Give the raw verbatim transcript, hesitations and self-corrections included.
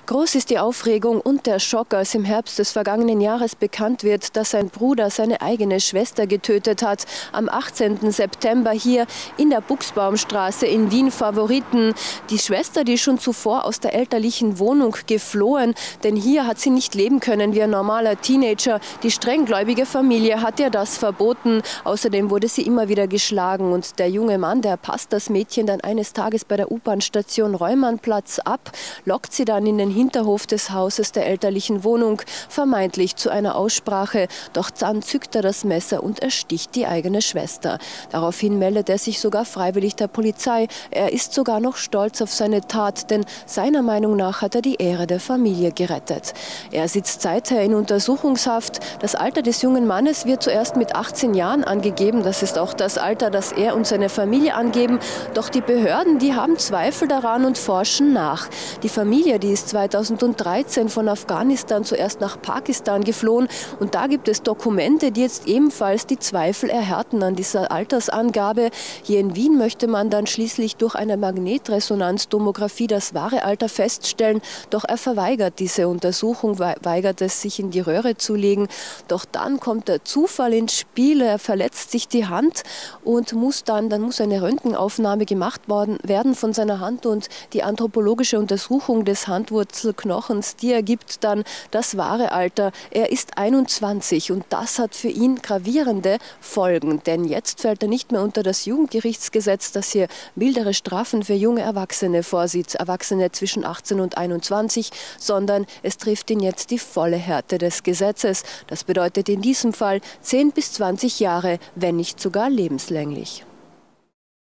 Groß ist die Aufregung und der Schock, als im Herbst des vergangenen Jahres bekannt wird, dass sein Bruder seine eigene Schwester getötet hat. Am achtzehnten September hier in der Buchsbaumstraße in Wien Favoriten. Die Schwester, die schon zuvor aus der elterlichen Wohnung geflohen, denn hier hat sie nicht leben können wie ein normaler Teenager. Die strenggläubige Familie hat ihr das verboten. Außerdem wurde sie immer wieder geschlagen und der junge Mann, der passt das Mädchen dann eines Tages bei der U-Bahn-Station Reumannplatz ab, lockt sie dann in den Hinterhof des Hauses der elterlichen Wohnung, vermeintlich zu einer Aussprache. Doch dann zückt er das Messer und ersticht die eigene Schwester. Daraufhin meldet er sich sogar freiwillig der Polizei. Er ist sogar noch stolz auf seine Tat, denn seiner Meinung nach hat er die Ehre der Familie gerettet. Er sitzt seither in Untersuchungshaft. Das Alter des jungen Mannes wird zuerst mit achtzehn Jahren angegeben. Das ist auch das Alter, das er und seine Familie angeben. Doch die Behörden, die haben Zweifel daran und forschen nach. Die Familie, die ist zweitausenddreizehn von Afghanistan zuerst nach Pakistan geflohen. Und da gibt es Dokumente, die jetzt ebenfalls die Zweifel erhärten an dieser Altersangabe. Hier in Wien möchte man dann schließlich durch eine Magnetresonanztomographie das wahre Alter feststellen. Doch er verweigert diese Untersuchung, weigert es, sich in die Röhre zu legen. Doch dann kommt der Zufall ins Spiel. Er verletzt sich die Hand und muss dann, dann muss eine Röntgenaufnahme gemacht worden, werden von seiner Hand. Und die anthropologische Untersuchung des Handwurzelknochens, die ergibt dann das wahre Alter. Er ist einundzwanzig und das hat für ihn gravierende Folgen. Denn jetzt fällt er nicht mehr unter das Jugendgerichtsgesetz, das hier mildere Strafen für junge Erwachsene vorsieht, Erwachsene zwischen achtzehn und einundzwanzig, sondern es trifft ihn jetzt die volle Härte des Gesetzes. Das bedeutet in diesem Fall zehn bis zwanzig Jahre, wenn nicht sogar lebenslänglich.